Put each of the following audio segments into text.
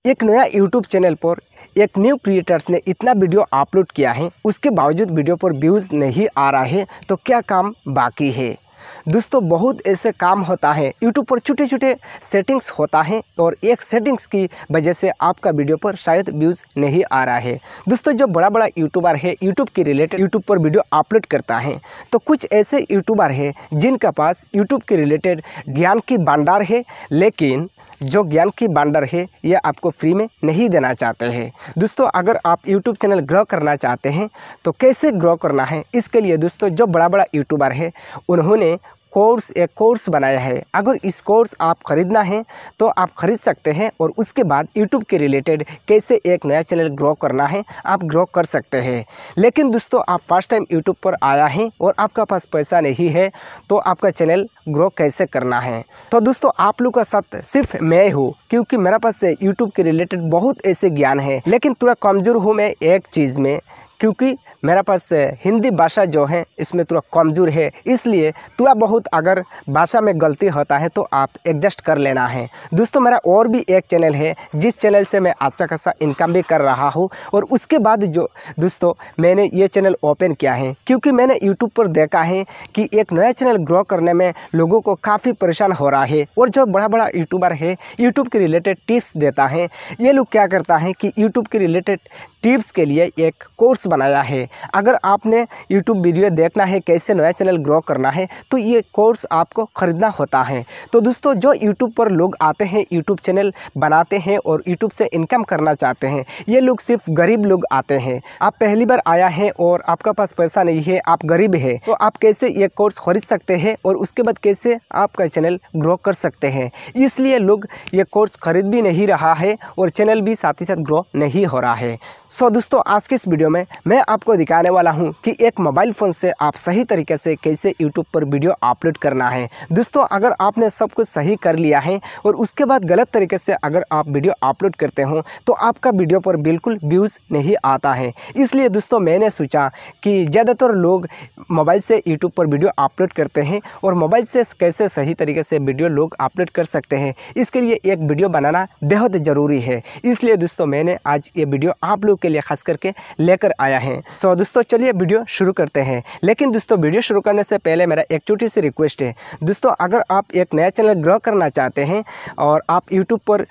एक नया YouTube channel पर एक न्यू क्रिएटर्स ने इतना वीडियो अपलोड किया है, उसके बावजूद वीडियो पर व्यूज़ नहीं आ रहा है, तो क्या काम बाकी है। दोस्तों बहुत ऐसे काम होता है यूट्यूब पर, छोटे छोटे सेटिंग्स होता है और एक सेटिंग्स की वजह से आपका वीडियो पर शायद व्यूज़ नहीं आ रहा है। दोस्तों जो बड़ा बड़ा यूट्यूबर है यूट्यूब के रिलेटेड यूट्यूब पर वीडियो अपलोड करता है, तो कुछ ऐसे यूट्यूबर है जिनका पास यूट्यूब के रिलेटेड ज्ञान की भंडार है, लेकिन जो ज्ञान की भंडार है यह आपको फ्री में नहीं देना चाहते हैं। दोस्तों अगर आप यूट्यूब चैनल ग्रो करना चाहते हैं तो कैसे ग्रो करना है, इसके लिए दोस्तों जो बड़ा बड़ा यूट्यूबर है उन्होंने एक कोर्स बनाया है। अगर इस कोर्स आप ख़रीदना है तो आप ख़रीद सकते हैं और उसके बाद यूट्यूब के रिलेटेड कैसे एक नया चैनल ग्रो करना है आप ग्रो कर सकते हैं। लेकिन दोस्तों आप फर्स्ट टाइम यूट्यूब पर आया है और आपका पास पैसा नहीं है, तो आपका चैनल ग्रो कैसे करना है। तो दोस्तों आप लोग का साथ सिर्फ मैं हूँ, क्योंकि मेरा पास यूट्यूब के रिलेटेड बहुत ऐसे ज्ञान है, लेकिन थोड़ा कमज़ोर हूँ मैं एक चीज़ में, क्योंकि मेरा पास हिंदी भाषा जो है इसमें थोड़ा कमज़ोर है, इसलिए थोड़ा बहुत अगर भाषा में गलती होता है तो आप एडजस्ट कर लेना है। दोस्तों मेरा और भी एक चैनल है जिस चैनल से मैं अच्छा खासा इनकम भी कर रहा हूँ, और उसके बाद जो दोस्तों मैंने ये चैनल ओपन किया है क्योंकि मैंने यूट्यूब पर देखा है कि एक नया चैनल ग्रो करने में लोगों को काफ़ी परेशान हो रहा है। और जो बड़ा बड़ा यूट्यूबर है यूट्यूब के रिलेटेड टिप्स देता है, ये लोग क्या करता है कि यूट्यूब के रिलेटेड टिप्स के लिए एक कोर्स बनाया है। अगर आपने यूट्यूब वीडियो देखना है कैसे नया चैनल ग्रो करना है तो ये कोर्स आपको ख़रीदना होता है। तो दोस्तों जो यूट्यूब पर लोग आते हैं, यूट्यूब चैनल बनाते हैं और यूट्यूब से इनकम करना चाहते हैं, ये लोग सिर्फ गरीब लोग आते हैं। आप पहली बार आया है और आपका पास पैसा नहीं है, आप गरीब है, तो आप कैसे ये कोर्स खरीद सकते हैं और उसके बाद कैसे आपका चैनल ग्रो कर सकते हैं। इसलिए लोग ये कोर्स खरीद भी नहीं रहा है और चैनल भी साथ ही साथ ग्रो नहीं हो रहा है। सो दोस्तों आज के इस वीडियो में मैं आपको दिखाने वाला हूं कि एक मोबाइल फ़ोन से आप सही तरीके से कैसे यूट्यूब पर वीडियो अपलोड करना है। दोस्तों अगर आपने सब कुछ सही कर लिया है और उसके बाद गलत तरीके से अगर आप वीडियो अपलोड करते हो तो आपका वीडियो पर बिल्कुल व्यूज़ नहीं आता है। इसलिए दोस्तों मैंने सोचा कि ज़्यादातर लोग मोबाइल से यूट्यूब पर वीडियो अपलोड करते हैं और मोबाइल से कैसे सही तरीके से वीडियो लोग अपलोड कर सकते हैं, इसके लिए एक वीडियो बनाना बेहद ज़रूरी है। इसलिए दोस्तों मैंने आज ये वीडियो आप लोग के लिए खास करके लेकर आया है। सो दोस्तों चलिए वीडियो शुरू करते हैं। लेकिन दोस्तों वीडियो शुरू करने से पहले मेरा एक छोटी सी रिक्वेस्ट है। दोस्तों अगर आप एक नया चैनल ग्रो करना चाहते हैं और आप यूट्यूब पर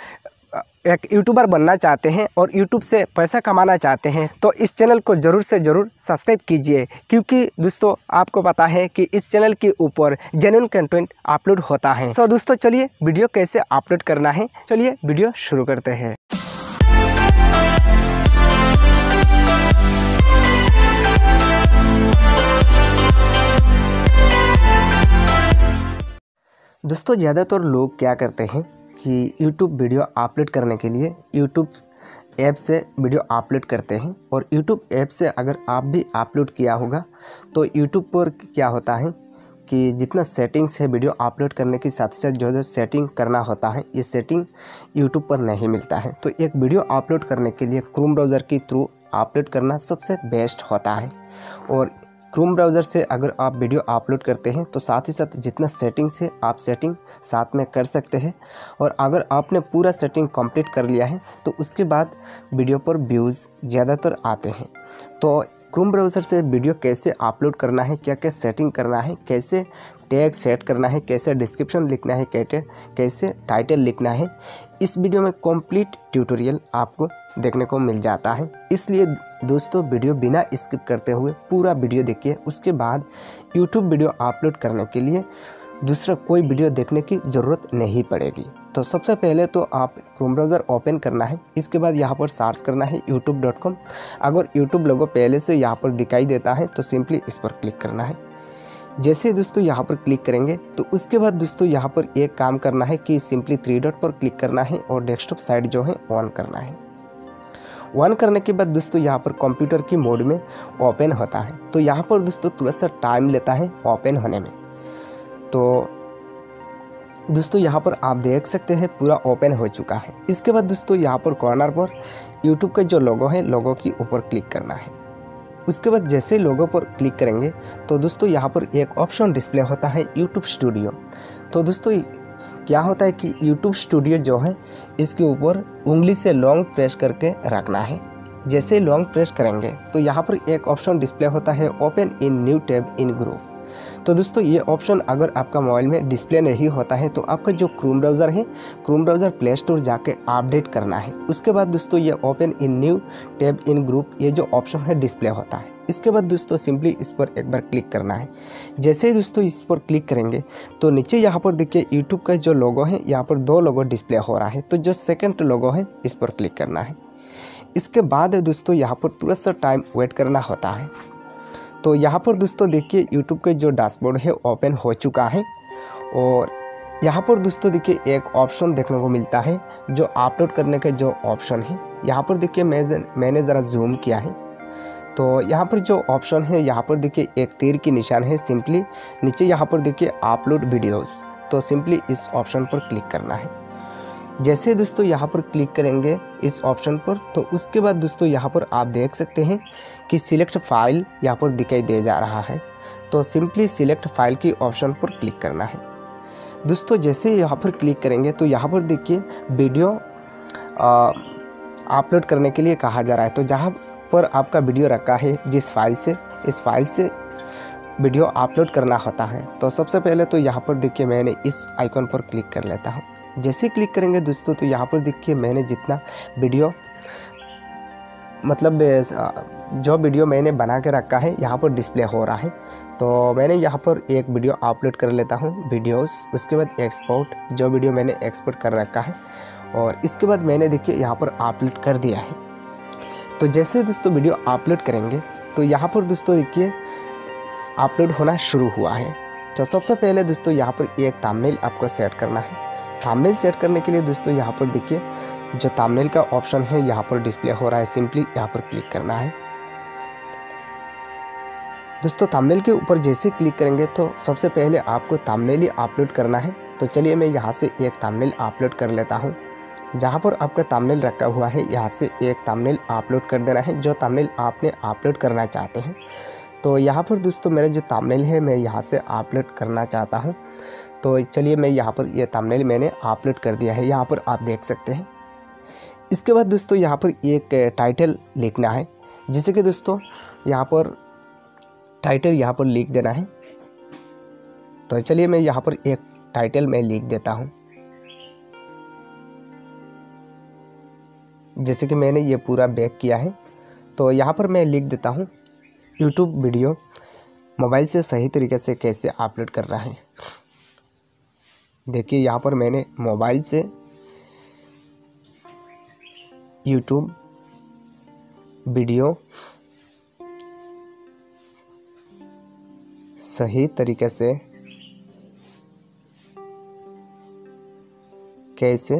एक यूट्यूबर बनना चाहते हैं और यूट्यूब से पैसा कमाना चाहते हैं, तो इस चैनल को ज़रूर से ज़रूर सब्सक्राइब कीजिए, क्योंकि दोस्तों आपको पता है कि इस चैनल के ऊपर जेन्युइन कंटेंट अपलोड होता है। सो दोस्तों चलिए वीडियो कैसे अपलोड करना है, चलिए वीडियो शुरू करते हैं। दोस्तों ज़्यादातर लोग क्या करते हैं कि यूट्यूब वीडियो अपलोड करने के लिए यूट्यूब ऐप से वीडियो अपलोड करते हैं, और यूट्यूब ऐप से अगर आप भी अपलोड किया होगा तो यूट्यूब पर क्या होता है कि जितना सेटिंग्स है वीडियो अपलोड करने के साथ साथ जो सेटिंग करना होता है, ये सेटिंग यूट्यूब पर नहीं मिलता है। तो एक वीडियो अपलोड करने के लिए क्रोम ब्राउज़र के थ्रू अपलोड करना सबसे बेस्ट होता है। और क्रोम ब्राउज़र से अगर आप वीडियो अपलोड करते हैं तो साथ ही साथ जितना सेटिंग्स है आप सेटिंग साथ में कर सकते हैं, और अगर आपने पूरा सेटिंग कंप्लीट कर लिया है तो उसके बाद वीडियो पर व्यूज़ ज़्यादातर आते हैं। तो क्रोम ब्राउज़र से वीडियो कैसे अपलोड करना है, क्या क्या सेटिंग करना है, कैसे टैग सेट करना है, कैसे डिस्क्रिप्शन लिखना है, कैसे टाइटल लिखना है, इस वीडियो में कंप्लीट ट्यूटोरियल आपको देखने को मिल जाता है। इसलिए दोस्तों वीडियो बिना स्किप करते हुए पूरा वीडियो देखिए, उसके बाद यूट्यूब वीडियो अपलोड करने के लिए दूसरा कोई वीडियो देखने की ज़रूरत नहीं पड़ेगी। तो सबसे पहले तो आप क्रोम ब्राउज़र ओपन करना है, इसके बाद यहाँ पर सर्च करना है youtube.com। अगर यूट्यूब लोगो पहले से यहाँ पर दिखाई देता है तो सिंपली इस पर क्लिक करना है। जैसे दोस्तों यहाँ पर क्लिक करेंगे तो उसके बाद दोस्तों यहाँ पर एक काम करना है कि सिंपली 3 डॉट पर क्लिक करना है और डेस्कटॉप साइड जो है ऑन करना है। ऑन करने के बाद दोस्तों यहाँ पर कंप्यूटर की मोड में ओपन होता है। तो यहाँ पर दोस्तों थोड़ा सा टाइम लेता है ओपन होने में। तो दोस्तों यहाँ पर आप देख सकते हैं पूरा ओपन हो चुका है। इसके बाद दोस्तों यहाँ पर कॉर्नर पर यूट्यूब का जो लोगो है, लोगो के ऊपर क्लिक करना है। उसके बाद जैसे लोगो पर क्लिक करेंगे तो दोस्तों यहाँ पर एक ऑप्शन डिस्प्ले होता है यूट्यूब स्टूडियो। तो दोस्तों क्या होता है कि यूट्यूब स्टूडियो जो है इसके ऊपर उंगली से लॉन्ग प्रेस करके रखना है। जैसे लॉन्ग प्रेस करेंगे तो यहाँ पर एक ऑप्शन डिस्प्ले होता है, open in new tab in group. तो दोस्तों ये ऑप्शन अगर आपका मोबाइल में डिस्प्ले नहीं होता है तो आपका जो क्रोम ब्राउज़र है, क्रोम ब्राउज़र प्ले स्टोर जाके अपडेट करना है। उसके बाद दोस्तों ये open in new tab in group ये जो ऑप्शन है डिस्प्ले होता है। इसके बाद दोस्तों सिंपली इस पर एक बार क्लिक करना है। जैसे ही दोस्तों इस पर क्लिक करेंगे तो नीचे यहाँ पर देखिए यूट्यूब का जो लोगो है, यहाँ पर 2 लोगो डिस्प्ले हो रहा है। तो जो सेकंड लोगो है इस पर क्लिक करना है। इसके बाद दोस्तों यहाँ पर तुरंत सा टाइम वेट करना होता है। तो यहाँ पर दोस्तों देखिए यूट्यूब के जो डैशबोर्ड है ओपन हो चुका है और यहाँ पर दोस्तों देखिए एक ऑप्शन देखने को मिलता है जो अपलोड करने का जो ऑप्शन है। यहाँ पर देखिए मैंने ज़रा जूम किया है तो यहाँ पर जो ऑप्शन है यहाँ पर देखिए एक तीर की निशान है। सिंपली नीचे यहाँ पर देखिए अपलोड वीडियोस, तो सिंपली इस ऑप्शन पर क्लिक करना है। जैसे दोस्तों यहाँ पर क्लिक करेंगे इस ऑप्शन पर तो उसके बाद दोस्तों यहाँ पर आप देख सकते हैं कि सिलेक्ट फाइल यहाँ पर दिखाई दे जा रहा है। तो सिंपली सिलेक्ट फाइल की ऑप्शन पर क्लिक करना है। दोस्तों जैसे यहाँ पर क्लिक करेंगे तो यहाँ पर देखिए वीडियो अपलोड करने के लिए कहा जा रहा है। तो जहाँ पर आपका वीडियो रखा है जिस फाइल से, इस फाइल से वीडियो अपलोड करना होता है। तो सबसे पहले तो यहाँ पर देखिए मैंने इस आइकॉन पर क्लिक कर लेता हूँ। जैसे क्लिक करेंगे दोस्तों तो यहाँ पर देखिए मैंने जितना वीडियो मतलब जो वीडियो मैंने बना के रखा है यहाँ पर डिस्प्ले हो रहा है। तो मैंने यहाँ पर एक वीडियो अपलोड कर लेता हूँ वीडियोस। उसके बाद एक्सपोर्ट, जो वीडियो मैंने एक्सपोर्ट कर रखा है और इसके बाद मैंने देखिए यहाँ पर अपलोड कर दिया है। तो जैसे दोस्तों वीडियो अपलोड करेंगे तो यहाँ पर दोस्तों देखिए अपलोड होना शुरू हुआ है। तो सबसे पहले दोस्तों यहाँ पर एक थंबनेल आपको सेट करना है। थंबनेल सेट करने के लिए दोस्तों यहाँ पर देखिए जो थंबनेल का ऑप्शन है यहाँ पर डिस्प्ले हो रहा है। सिंपली यहाँ पर क्लिक करना है। दोस्तों थंबनेल के ऊपर जैसे क्लिक करेंगे तो सबसे पहले आपको थंबनेल ही अपलोड करना है। तो चलिए मैं यहाँ से एक थंबनेल अपलोड कर लेता हूँ। जहाँ पर आपका थंबनेल रखा हुआ है यहाँ से एक थंबनेल अपलोड कर देना है, जो थंबनेल आपने अपलोड करना चाहते हैं। तो यहाँ पर दोस्तों मेरा जो थंबनेल है मैं यहाँ से अपलोड करना चाहता हूँ। तो चलिए मैं यहाँ पर ये थंबनेल मैंने अपलोड कर दिया है, यहाँ पर आप देख सकते हैं। इसके बाद दोस्तों यहाँ पर एक टाइटल लिखना है, जिसे कि दोस्तों यहाँ पर टाइटल यहाँ पर लिख देना है। तो चलिए मैं यहाँ पर एक टाइटल मैं लिख देता हूँ। जैसे कि मैंने ये पूरा बैक किया है तो यहाँ पर मैं लिख देता हूँ यूट्यूब वीडियो मोबाइल से सही तरीके से कैसे अपलोड करना है। देखिए यहाँ पर मैंने मोबाइल से यूट्यूब वीडियो सही तरीके से कैसे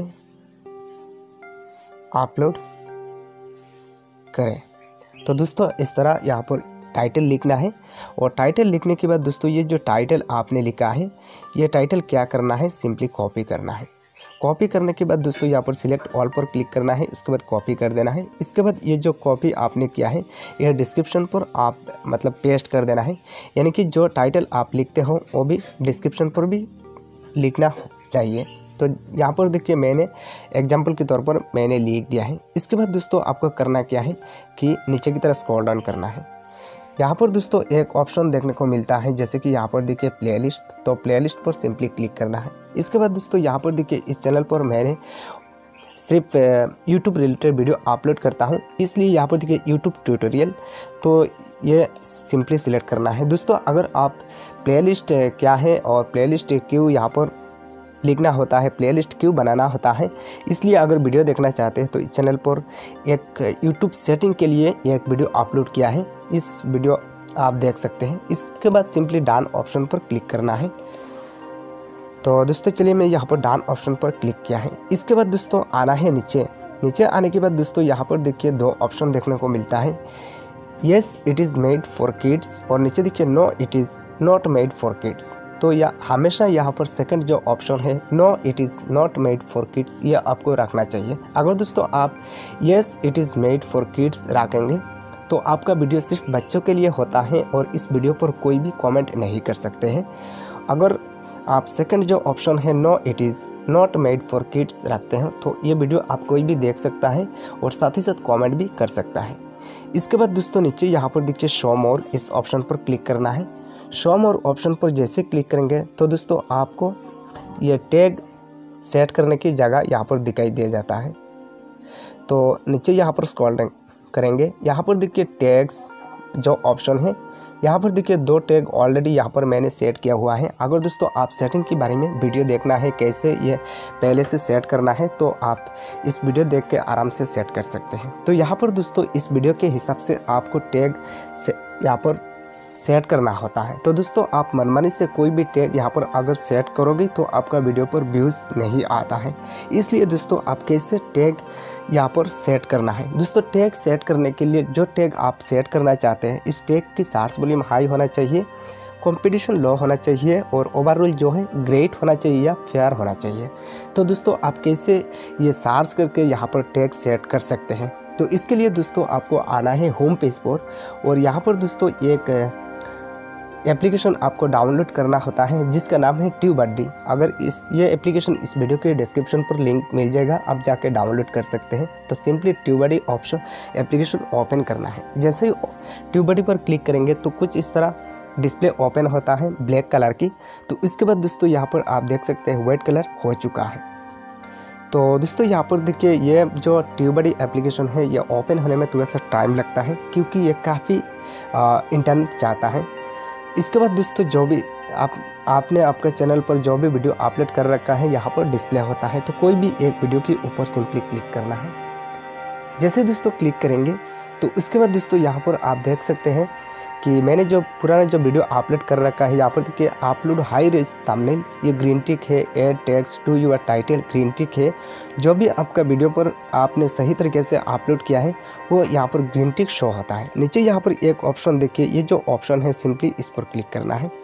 अपलोड करें। तो दोस्तों इस तरह यहाँ पर टाइटल लिखना है और टाइटल लिखने के बाद दोस्तों ये जो टाइटल आपने लिखा है ये टाइटल क्या करना है, सिंपली कॉपी करना है। कॉपी करने के बाद दोस्तों यहाँ पर सिलेक्ट ऑल पर क्लिक करना है, इसके बाद कॉपी कर देना है। इसके बाद ये जो कॉपी आपने किया है यह डिस्क्रिप्शन पर आप मतलब पेस्ट कर देना है, यानी कि जो टाइटल आप लिखते हो वो भी डिस्क्रिप्शन पर भी लिखना चाहिए। तो यहाँ पर देखिए मैंने एग्जाम्पल के तौर पर मैंने लिख दिया है। इसके बाद दोस्तों आपको करना क्या है कि नीचे की तरफ स्क्रॉल डाउन करना है। यहाँ पर दोस्तों एक ऑप्शन देखने को मिलता है, जैसे कि यहाँ पर देखिए प्लेलिस्ट। तो प्लेलिस्ट पर सिंपली क्लिक करना है। इसके बाद दोस्तों यहाँ पर देखिए इस चैनल पर मैंने सिर्फ यूट्यूब रिलेटेड वीडियो अपलोड करता हूँ, इसलिए यहाँ पर देखिए यूट्यूब ट्यूटोरियल, तो ये सिंपली सिलेक्ट करना है। दोस्तों अगर आप प्लेलिस्ट क्या है और प्लेलिस्ट क्यों यहाँ पर लिखना होता है, प्लेलिस्ट क्यों बनाना होता है, इसलिए अगर वीडियो देखना चाहते हैं तो इस चैनल पर एक यूट्यूब सेटिंग के लिए एक वीडियो अपलोड किया है, इस वीडियो आप देख सकते हैं। इसके बाद सिंपली डन ऑप्शन पर क्लिक करना है। तो दोस्तों चलिए मैं यहाँ पर डन ऑप्शन पर क्लिक किया है। इसके बाद दोस्तों आना है नीचे। नीचे आने के बाद दोस्तों यहाँ पर देखिए 2 ऑप्शन देखने को मिलता है, yes it is made for kids और नीचे देखिए no it is not made for kids. तो यह हमेशा यहाँ पर सेकंड जो ऑप्शन है no it is not made for kids, यह आपको रखना चाहिए। अगर दोस्तों आप yes it is made for kids रखेंगे तो आपका वीडियो सिर्फ बच्चों के लिए होता है और इस वीडियो पर कोई भी कमेंट नहीं कर सकते हैं। अगर आप सेकंड जो ऑप्शन है no it is not made for kids रखते हैं तो ये वीडियो आप कोई भी देख सकता है और साथ ही साथ कमेंट भी कर सकता है। इसके बाद दोस्तों नीचे यहाँ पर देखिए शो मोर, इस ऑप्शन पर क्लिक करना है। शो मोर ऑप्शन पर जैसे क्लिक करेंगे तो दोस्तों आपको ये टैग सेट करने की जगह यहाँ पर दिखाई दे जाता है। तो नीचे यहाँ पर स्क्रॉल करेंगे, यहाँ पर देखिए टैग्स जो ऑप्शन है, यहाँ पर देखिए 2 टैग ऑलरेडी यहाँ पर मैंने सेट किया हुआ है। अगर दोस्तों आप सेटिंग के बारे में वीडियो देखना है कैसे ये पहले से सेट करना है तो आप इस वीडियो देख के आराम से सेट कर सकते हैं। तो यहाँ पर दोस्तों इस वीडियो के हिसाब से आपको टैग से यहाँ पर सेट करना होता है। तो दोस्तों आप मनमानी से कोई भी टैग यहाँ पर अगर सेट करोगे तो आपका वीडियो पर व्यूज़ नहीं आता है। इसलिए दोस्तों आप कैसे टैग यहाँ पर सेट करना है। दोस्तों टैग सेट करने के लिए जो टैग आप सेट करना चाहते हैं इस टैग की सर्च वॉल्यूम हाई होना चाहिए, कंपटीशन लो होना चाहिए और ओवरऑल जो है ग्रेट होना चाहिए या फेयर होना चाहिए। तो दोस्तों आप कैसे ये सर्च करके यहाँ पर टैग सेट कर सकते हैं। तो इसके लिए दोस्तों आपको आना है होम पेज पर और यहाँ पर दोस्तों एक एप्लीकेशन आपको डाउनलोड करना होता है जिसका नाम है ट्यूबबडी। अगर ये एप्लीकेशन इस वीडियो के डिस्क्रिप्शन पर लिंक मिल जाएगा, आप जाके डाउनलोड कर सकते हैं। तो simply TubeBuddy option application open करना है। जैसे ही ट्यूबबडी पर क्लिक करेंगे तो कुछ इस तरह डिस्प्ले ओपन होता है ब्लैक कलर की। तो इसके बाद दोस्तों यहाँ पर आप देख सकते हैं वाइट कलर हो चुका है। तो दोस्तों यहाँ पर देखिए ये जो ट्यूबबडी एप्लीकेशन है ये ओपन होने में थोड़ा सा टाइम लगता है क्योंकि ये काफ़ी इंटरनेट चाहता है। इसके बाद दोस्तों जो भी आपने आपके चैनल पर जो भी वीडियो अपलोड कर रखा है यहाँ पर डिस्प्ले होता है। तो कोई भी एक वीडियो के ऊपर सिंपली क्लिक करना है। जैसे दोस्तों क्लिक करेंगे तो उसके बाद दोस्तों यहाँ पर आप देख सकते हैं कि मैंने जो पुराना जो वीडियो अपलोड कर रखा है यहाँ पर देखिए अपलोड हाई रेस थंबनेल, ये ग्रीन टिक है, add text to your title green tick है। जो भी आपका वीडियो पर आपने सही तरीके से अपलोड किया है वो यहाँ पर ग्रीन टिक शो होता है। नीचे यहाँ पर एक ऑप्शन देखिए, ये जो ऑप्शन है सिंपली इस पर क्लिक करना है,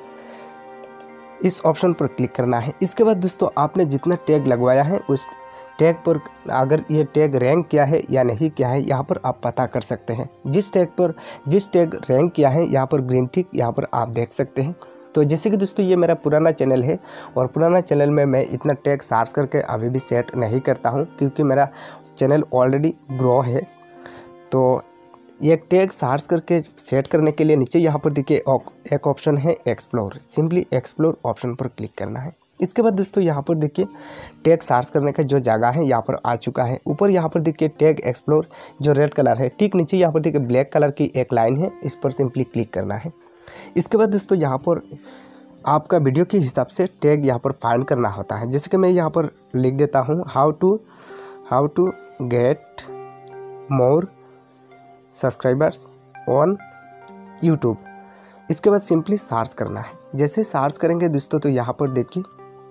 इस ऑप्शन पर क्लिक करना है। इसके बाद दोस्तों आपने जितना टैग लगवाया है उस टैग पर अगर ये टैग रैंक किया है या नहीं किया है यहाँ पर आप पता कर सकते हैं। जिस टैग रैंक किया है यहाँ पर ग्रीन टिक यहाँ पर आप देख सकते हैं। तो जैसे कि दोस्तों ये मेरा पुराना चैनल है और पुराना चैनल में मैं इतना टैग सर्च करके अभी भी सेट नहीं करता हूँ क्योंकि मेरा चैनल ऑलरेडी ग्रो है। तो ये टैग सर्च करके सेट करने के लिए नीचे यहाँ पर देखिए एक ऑप्शन है एक्सप्लोर, सिंपली एक्सप्लोर ऑप्शन पर क्लिक करना है। इसके बाद दोस्तों यहाँ पर देखिए टैग सर्च करने का जो जगह है यहाँ पर आ चुका है। ऊपर यहाँ पर देखिए टैग एक्सप्लोर जो रेड कलर है, ठीक नीचे यहाँ पर देखिए ब्लैक कलर की एक लाइन है, इस पर सिंपली क्लिक करना है। इसके बाद दोस्तों यहाँ पर आपका वीडियो के हिसाब से टैग यहाँ पर फाइंड करना होता है। जैसे कि मैं यहाँ पर लिख देता हूँ how to get more subscribers on YouTube. इसके बाद सिंपली सर्च करना है। जैसे सर्च करेंगे दोस्तों तो यहाँ पर देखिए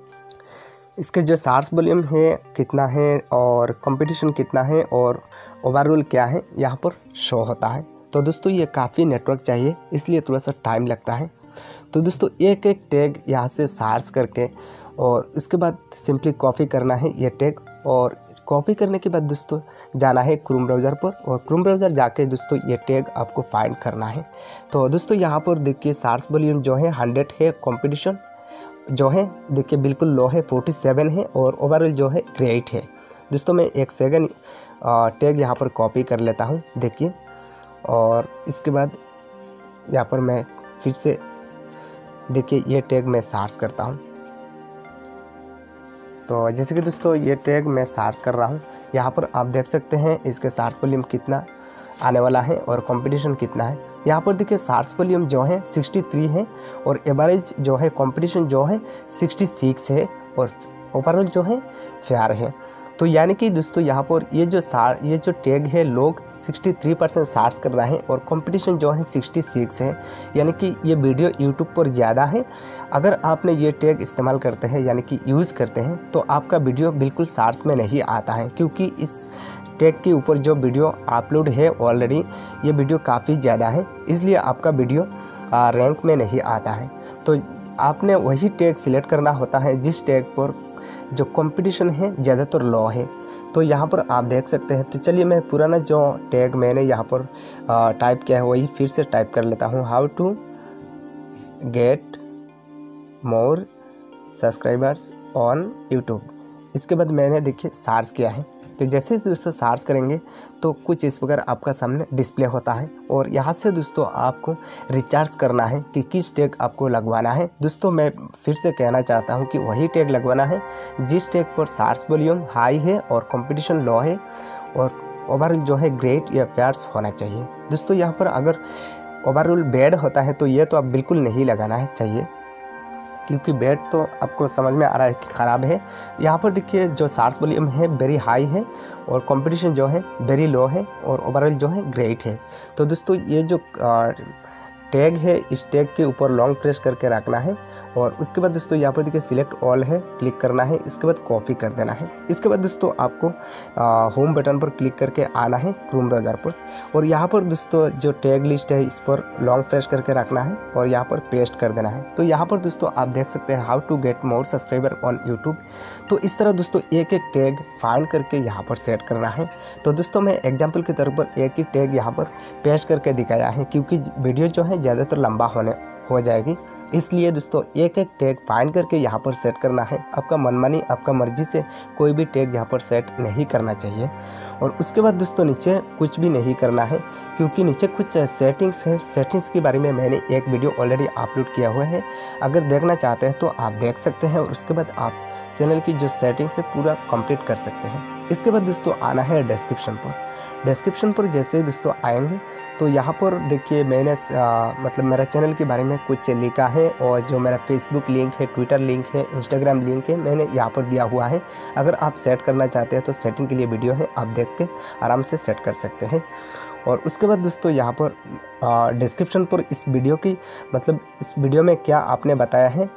इसके जो सर्च वॉल्यूम है कितना है और कंपटीशन कितना है और ओवरऑल क्या है यहाँ पर शो होता है। तो दोस्तों ये काफ़ी नेटवर्क चाहिए इसलिए थोड़ा सा टाइम लगता है। तो दोस्तों एक एक टैग यहाँ से सर्च करके और इसके बाद सिंपली कॉपी करना है ये टैग और कॉपी करने के बाद दोस्तों जाना है क्रोम ब्राउज़र पर और क्रोम ब्राउज़र जाके दोस्तों ये टैग आपको फाइंड करना है। तो दोस्तों यहाँ पर देखिए सर्च वॉल्यूम जो है 100 है, कंपटीशन जो है देखिए बिल्कुल लो है 47 है और ओवरऑल जो है ग्रेट है। दोस्तों मैं एक सेकंड टैग यहाँ पर कॉपी कर लेता हूँ देखिए और इसके बाद यहाँ पर मैं फिर से देखिए ये टैग मैं सर्च करता हूँ। तो जैसे कि दोस्तों ये टैग मैं सर्च कर रहा हूँ, यहाँ पर आप देख सकते हैं इसके सर्च वॉल्यूम कितना आने वाला है और कंपटीशन कितना है। यहाँ पर देखिए सर्च वॉल्यूम जो है 63 है और एवरेज जो है कंपटीशन जो है 66 है और ओवरऑल जो है फेयर है। तो यानी कि दोस्तों यहाँ पर ये जो टैग है लोग 63% सर्च कर रहे हैं और कंपटीशन जो है 66 है, यानी कि ये वीडियो यूट्यूब पर ज़्यादा है। अगर आपने ये टैग इस्तेमाल करते हैं यानी कि यूज़ करते हैं तो आपका वीडियो बिल्कुल सर्च में नहीं आता है क्योंकि इस टैग के ऊपर जो वीडियो अपलोड है ऑलरेडी ये वीडियो काफ़ी ज़्यादा है, इसलिए आपका वीडियो रैंक में नहीं आता है। तो आपने वही टैग सिलेक्ट करना होता है जिस टैग पर जो कंपटीशन है ज़्यादातर लो है। तो यहाँ पर आप देख सकते हैं। तो चलिए मैं पुराना जो टैग मैंने यहाँ पर टाइप किया है वही फिर से टाइप कर लेता हूँ, how to get more subscribers on YouTube. इसके बाद मैंने देखिए सर्च किया है। तो जैसे ही दोस्तों सर्च करेंगे तो कुछ इस प्रकार आपका सामने डिस्प्ले होता है और यहाँ से दोस्तों आपको रिचार्ज करना है कि किस टैग आपको लगवाना है। दोस्तों मैं फिर से कहना चाहता हूँ कि वही टैग लगवाना है जिस टैग पर सर्च वॉल्यूम हाई है और कंपटीशन लो है और ओवरऑल जो है ग्रेट या फेयर्स होना चाहिए। दोस्तों यहाँ पर अगर ओवरऑल बैड होता है तो ये तो आप बिल्कुल नहीं लगाना है चाहिए, क्योंकि बैड तो आपको समझ में आ रहा है कि ख़राब है। यहाँ पर देखिए जो सर्च वॉल्यूम है वेरी हाई है और कंपटीशन जो है वेरी लो है और ओवरऑल जो है ग्रेट है। तो दोस्तों ये जो टैग है इस टैग के ऊपर लॉन्ग प्रेस करके रखना है और उसके बाद दोस्तों यहाँ पर देखिए सिलेक्ट ऑल है, क्लिक करना है। इसके बाद कॉपी कर देना है। इसके बाद दोस्तों आपको होम बटन पर क्लिक करके आना है क्रोम ब्राउज़र पर और यहाँ पर दोस्तों जो टैग लिस्ट है इस पर लॉन्ग प्रेस करके रखना है और यहाँ पर पेस्ट कर देना है। तो यहाँ पर दोस्तों आप देख सकते हैं how to get more subscriber on YouTube. तो इस तरह दोस्तों एक एक टैग फाइंड करके यहाँ पर सेट करना है। तो दोस्तों मैं एग्जाम्पल के तौर पर एक ही टैग यहाँ पर पेस्ट करके दिखाया है, क्योंकि वीडियो जो है ज़्यादातर लंबा हो जाएगी, इसलिए दोस्तों एक एक टैग फाइंड करके यहाँ पर सेट करना है। आपका मनमानी आपका मर्जी से कोई भी टैग यहाँ पर सेट नहीं करना चाहिए। और उसके बाद दोस्तों नीचे कुछ भी नहीं करना है, क्योंकि नीचे कुछ सेटिंग्स है। सेटिंग्स के बारे में मैंने एक वीडियो ऑलरेडी अपलोड किया हुआ है, अगर देखना चाहते हैं तो आप देख सकते हैं और उसके बाद आप चैनल की जो सेटिंग्स है पूरा कंप्लीट कर सकते हैं। इसके बाद दोस्तों आना है डिस्क्रिप्शन पर। डिस्क्रिप्शन पर जैसे ही दोस्तों आएंगे तो यहाँ पर देखिए मैंने मतलब मेरा चैनल के बारे में कुछ लिखा है और जो मेरा फेसबुक लिंक है, ट्विटर लिंक है, इंस्टाग्राम लिंक है मैंने यहाँ पर दिया हुआ है। अगर आप सेट करना चाहते हैं तो सेटिंग के लिए वीडियो है, आप देख के आराम से सेट कर सकते हैं। और उसके बाद दोस्तों यहाँ पर डिस्क्रिप्शन पर इस वीडियो की मतलब इस वीडियो में क्या आपने बताया है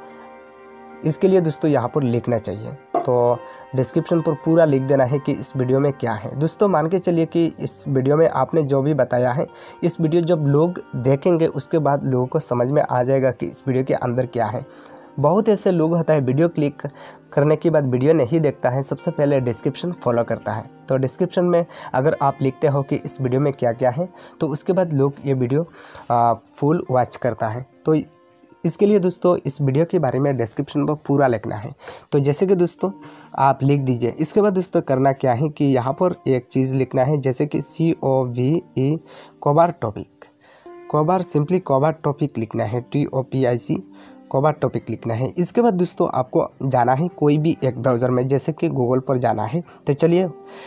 इसके लिए दोस्तों यहाँ पर लिखना चाहिए। तो डिस्क्रिप्शन पर पूरा लिख देना है कि इस वीडियो में क्या है। दोस्तों मान के चलिए कि इस वीडियो में आपने जो भी बताया है, इस वीडियो जब लोग देखेंगे उसके बाद लोगों को समझ में आ जाएगा कि इस वीडियो के अंदर क्या है। बहुत ऐसे लोग होता है वीडियो क्लिक करने के बाद वीडियो नहीं देखता है, सबसे पहले डिस्क्रिप्शन फॉलो करता है। तो डिस्क्रिप्शन में अगर आप लिखते हो कि इस वीडियो में क्या क्या है तो उसके बाद लोग ये वीडियो फुल वॉच करता है। तो इसके लिए दोस्तों इस वीडियो के बारे में डिस्क्रिप्शन पर पूरा लिखना है। तो जैसे कि दोस्तों आप लिख दीजिए। इसके बाद दोस्तों करना क्या है कि यहाँ पर एक चीज़ लिखना है, जैसे कि COVE cover topic, cover simply cover topic लिखना है, TOPIC कवर टॉपिक लिखना है। इसके बाद दोस्तों आपको जाना है कोई भी एक ब्राउज़र में, जैसे कि गूगल पर जाना है। तो चलिए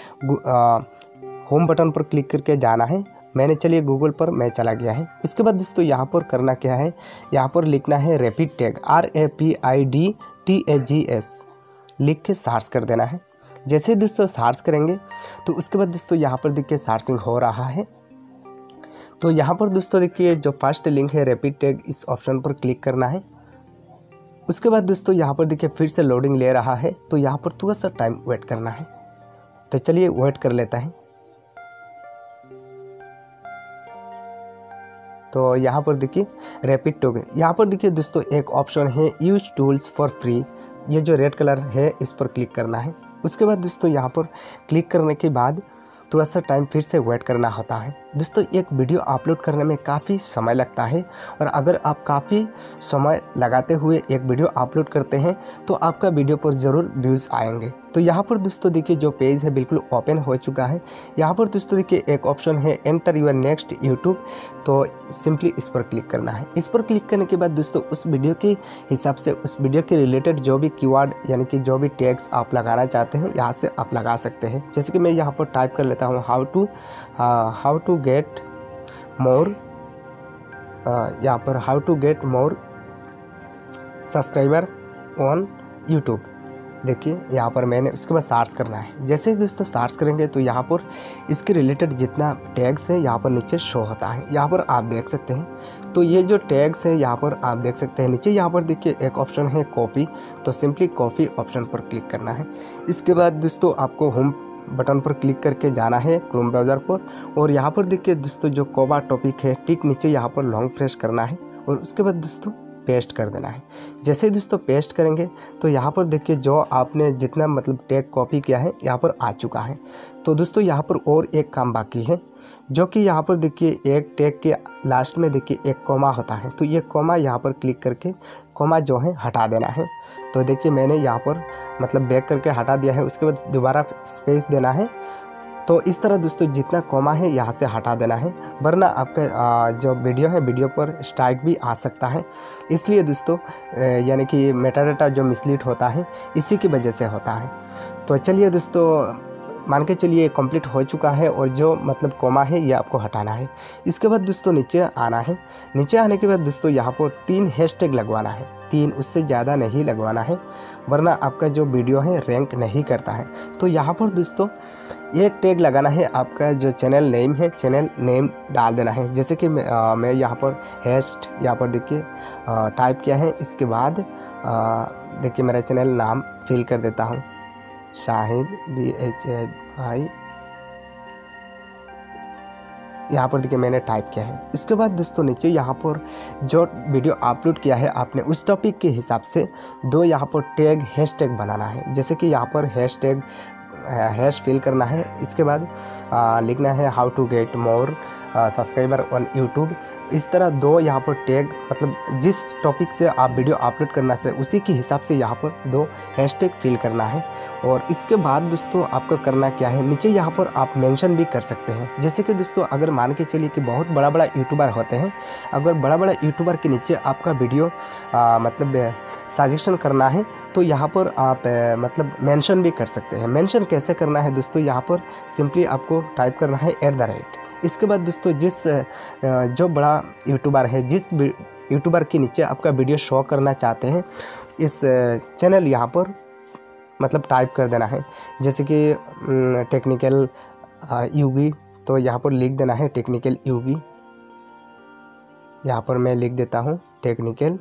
होम बटन पर क्लिक करके जाना है। मैंने चलिए गूगल पर मैं चला गया है। इसके बाद दोस्तों यहाँ पर करना क्या है, यहाँ पर लिखना है रैपिड टैग RAPIDTAGS लिख के सर्च कर देना है। जैसे ही दोस्तों सर्च करेंगे तो उसके बाद दोस्तों यहाँ पर देखिए सर्चिंग हो रहा है। तो यहाँ पर दोस्तों देखिए जो फर्स्ट लिंक है रैपिड टैग, इस ऑप्शन पर क्लिक करना है। उसके बाद दोस्तों यहाँ पर देखिए फिर से लोडिंग ले रहा है, तो यहाँ पर थोड़ा सा टाइम वेट करना है। तो चलिए वेट कर लेता है। तो यहाँ पर देखिए रैपिड टैग, यहाँ पर देखिए दोस्तों एक ऑप्शन है यूज टूल्स फॉर फ्री, ये जो रेड कलर है इस पर क्लिक करना है। उसके बाद दोस्तों यहाँ पर क्लिक करने के बाद थोड़ा सा टाइम फिर से वेट करना होता है। दोस्तों एक वीडियो अपलोड करने में काफ़ी समय लगता है और अगर आप काफ़ी समय लगाते हुए एक वीडियो अपलोड करते हैं तो आपका वीडियो पर ज़रूर व्यूज़ आएंगे। तो यहाँ पर दोस्तों देखिए जो पेज है बिल्कुल ओपन हो चुका है। यहाँ पर दोस्तों देखिए एक ऑप्शन है एंटर योर नेक्स्ट यूट्यूब, तो सिंपली इस पर क्लिक करना है। इस पर क्लिक करने के बाद दोस्तों उस वीडियो के हिसाब से उस वीडियो के रिलेटेड जो भी कीवर्ड यानी कि जो भी टैग्स आप लगाना चाहते हैं यहाँ से आप लगा सकते हैं। जैसे कि मैं यहाँ पर टाइप कर लेता हूँ हाउ टू गेट मोर, यहाँ पर how to get more subscriber on YouTube. देखिए यहाँ पर मैंने उसके बाद सर्च करना है। जैसे ही दोस्तों सर्च करेंगे तो यहाँ पर इसके रिलेटेड जितना टैग्स है यहाँ पर नीचे शो होता है, यहाँ पर आप देख सकते हैं। तो ये जो टैग्स है यहाँ पर आप देख सकते हैं। नीचे यहाँ पर देखिए एक ऑप्शन है कॉपी, तो सिंपली कॉपी ऑप्शन पर क्लिक करना है। इसके बाद दोस्तों आपको होम बटन पर क्लिक करके जाना है क्रोम ब्राउज़र पर और यहाँ पर देखिए दोस्तों जो कवर टॉपिक है ठीक नीचे यहाँ पर लॉन्ग प्रेस करना है और उसके बाद दोस्तों पेस्ट कर देना है। जैसे ही दोस्तों पेस्ट करेंगे तो यहाँ पर देखिए जो आपने जितना मतलब टैग कॉपी किया है यहाँ पर आ चुका है। तो दोस्तों यहाँ पर और एक काम बाकी है, जो कि यहाँ पर देखिए एक टैग के लास्ट में देखिए एक कॉमा होता है, तो ये कॉमा यहाँ पर क्लिक करके कोमा जो है हटा देना है। तो देखिए मैंने यहाँ पर मतलब बैक करके हटा दिया है, उसके बाद दोबारा स्पेस देना है। तो इस तरह दोस्तों जितना कोमा है यहाँ से हटा देना है, वरना आपका जो वीडियो है वीडियो पर स्ट्राइक भी आ सकता है। इसलिए दोस्तों यानी कि मेटाडाटा जो मिसलीड होता है इसी की वजह से होता है। तो चलिए दोस्तों मान के चलिए कंप्लीट हो चुका है और जो मतलब कोमा है ये आपको हटाना है। इसके बाद दोस्तों नीचे आना है। नीचे आने के बाद दोस्तों यहाँ पर 3 हैशटैग लगवाना है, 3 उससे ज़्यादा नहीं लगवाना है, वरना आपका जो वीडियो है रैंक नहीं करता है। तो यहाँ पर दोस्तों ये टैग लगाना है, आपका जो चैनल नेम है चैनल नेम डाल देना है। जैसे कि मैं यहाँ पर हैस्ट यहाँ पर देखिए टाइप किया है। इसके बाद देखिए मेरा चैनल नाम फिल कर देता हूँ, शाहिद BHI यहाँ पर देखिए मैंने टाइप किया है। इसके बाद दोस्तों नीचे यहाँ पर जो वीडियो अपलोड किया है आपने उस टॉपिक के हिसाब से 2 यहाँ पर टैग हैशटैग बनाना है। जैसे कि यहाँ पर हैशटैग हैश फिल करना है। इसके बाद लिखना है how to get more subscriber on YouTube. इस तरह 2 यहाँ पर टैग मतलब जिस टॉपिक से आप वीडियो अपलोड करना है उसी के हिसाब से यहाँ पर 2 हैशटैग फिल करना है। और इसके बाद दोस्तों आपको करना क्या है, नीचे यहाँ पर आप मेंशन भी कर सकते हैं। जैसे कि दोस्तों अगर मान के चलिए कि बहुत बड़ा बड़ा यूट्यूबर होते हैं, अगर बड़ा बड़ा यूट्यूबर के नीचे आपका वीडियो मतलब सजेशन करना है तो यहाँ पर आप मतलब मेंशन भी कर सकते हैं। मेंशन कैसे करना है दोस्तों, यहाँ पर सिंपली आपको टाइप करना है @ इसके बाद दोस्तों जिस जो बड़ा यूट्यूबर है, जिस यूट्यूबर के नीचे आपका वीडियो शो करना चाहते हैं, इस चैनल यहाँ पर मतलब टाइप कर देना है। जैसे कि टेक्निकल योगी, तो यहाँ पर लिख देना है टेक्निकल योगी। यहाँ पर मैं लिख देता हूँ टेक्निकल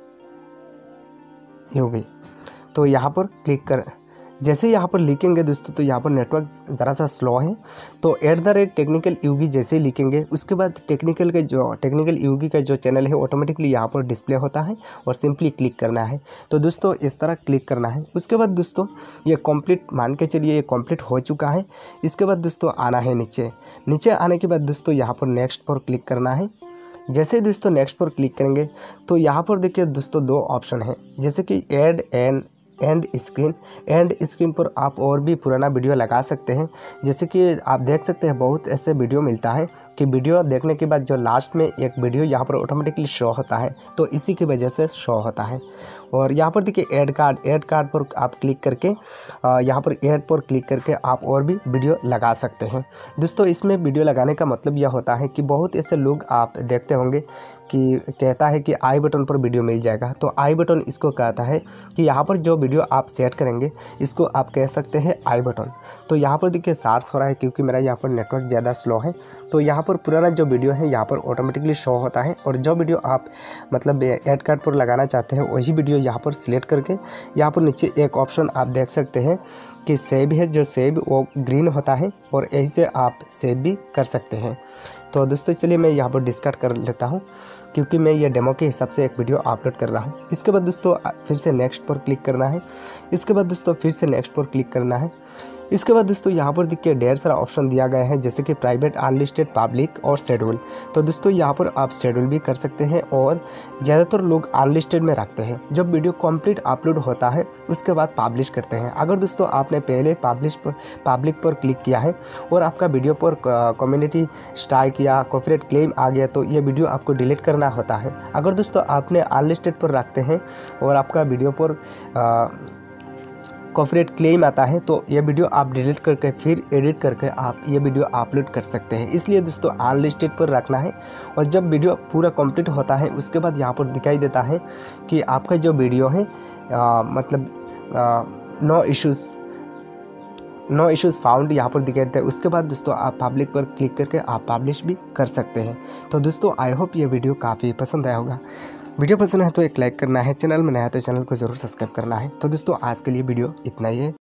योगी। तो यहाँ पर क्लिक कर, जैसे यहाँ पर लिखेंगे दोस्तों तो यहाँ पर नेटवर्क ज़रा सा स्लो है, तो @ टेक्निकल योगी जैसे ही लिखेंगे उसके बाद टेक्निकल योगी का जो चैनल है ऑटोमेटिकली यहाँ पर डिस्प्ले होता है और सिंपली क्लिक करना है। तो दोस्तों इस तरह क्लिक करना है। उसके बाद दोस्तों ये कंप्लीट मान के चलिए ये कंप्लीट हो चुका है। इसके बाद दोस्तों आना है नीचे आने के बाद दोस्तों यहाँ पर नेक्स्ट पर क्लिक करना है। जैसे ही दोस्तों नेक्स्ट पर क्लिक करेंगे तो यहाँ पर देखिए दोस्तों 2 ऑप्शन है, जैसे कि एंड स्क्रीन पर आप और भी पुराना वीडियो लगा सकते हैं। जैसे कि आप देख सकते हैं बहुत ऐसे वीडियो मिलता है कि वीडियो देखने के बाद जो लास्ट में एक वीडियो यहाँ पर ऑटोमेटिकली शो होता है, तो इसी की वजह से शो होता है। और यहाँ पर देखिए ऐड कार्ड पर आप क्लिक करके यहाँ पर ऐड पर क्लिक करके आप और भी वीडियो लगा सकते हैं। दोस्तों इसमें वीडियो लगाने का मतलब यह होता है कि बहुत ऐसे लोग आप देखते होंगे कि कहता है कि आई बटन पर वीडियो मिल जाएगा। तो आई बटन इसको कहता है कि यहाँ पर जो वीडियो आप सेट करेंगे इसको आप कह सकते हैं आई बटन। तो यहाँ पर देखिए सर्च हो रहा है क्योंकि मेरा यहाँ पर नेटवर्क ज़्यादा स्लो है, तो यहाँ पर पुराना जो वीडियो है यहाँ पर ऑटोमेटिकली शो होता है। और जो वीडियो आप मतलब ऐड कार्ड पर लगाना चाहते हैं वही वीडियो यहाँ पर सिलेक्ट करके यहाँ पर नीचे एक ऑप्शन आप देख सकते हैं कि सेव है, जो सेव वो ग्रीन होता है और ऐसे आप सेव भी कर सकते हैं। तो दोस्तों चलिए मैं यहाँ पर डिस्कार्ड कर लेता हूँ क्योंकि मैं ये डेमो के हिसाब से एक वीडियो अपलोड कर रहा हूँ। इसके बाद दोस्तों फिर से नेक्स्ट पर क्लिक करना है। इसके बाद दोस्तों फिर से नेक्स्ट पर क्लिक करना है। इसके बाद दोस्तों यहाँ पर देखिए ढेर सारा ऑप्शन दिया गया है, जैसे कि प्राइवेट, अनलिस्टेड, पब्लिक और शेड्यूल। तो दोस्तों यहाँ पर आप शेड्यूल भी कर सकते हैं और ज़्यादातर लोग अनलिस्टेड में रखते हैं। जब वीडियो कंप्लीट अपलोड होता है उसके बाद पब्लिश करते हैं। अगर दोस्तों आपने पहले पब्लिक पर क्लिक किया है और आपका वीडियो पर कम्युनिटी स्ट्राइक या कॉपीराइट क्लेम आ गया तो ये वीडियो आपको डिलीट करना होता है। अगर दोस्तों आपने अनलिस्टेड पर रखते हैं और आपका वीडियो पर कॉपीराइट क्लेम आता है तो ये वीडियो आप डिलीट करके फिर एडिट करके आप ये वीडियो अपलोड कर सकते हैं। इसलिए दोस्तों अनलिस्टेड पर रखना है। और जब वीडियो पूरा कंप्लीट होता है उसके बाद यहाँ पर दिखाई देता है कि आपका जो वीडियो है नो इश्यूज़ फाउंड यहाँ पर दिखाई देता है। उसके बाद दोस्तों आप पब्लिक पर क्लिक करके आप पब्लिश भी कर सकते हैं। तो दोस्तों आई होप ये वीडियो काफ़ी पसंद आया होगा। वीडियो पसंद है तो एक लाइक करना है, चैनल में नया है तो चैनल को ज़रूर सब्सक्राइब करना है। तो दोस्तों आज के लिए वीडियो इतना ही है।